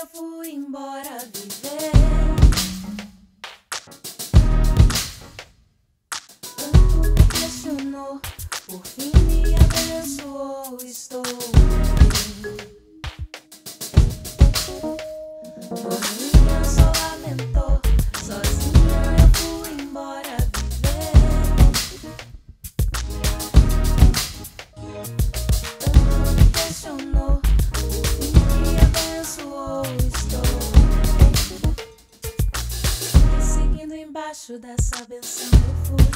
eu fui embora viver. Tanto me questionou, por fim me abençoou, estou bem. Dorminha só lamentou, sozinha eu fui embora viver. Tanto me questionou, por fim me abençoou, estou bem. E seguindo embaixo dessa benção eu fui.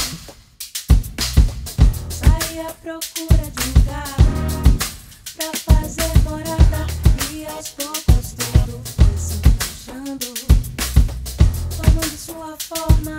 Saí à procura de um lugar pra fazer morada, e aos poucos tudo foi se encaixando, tomando sua forma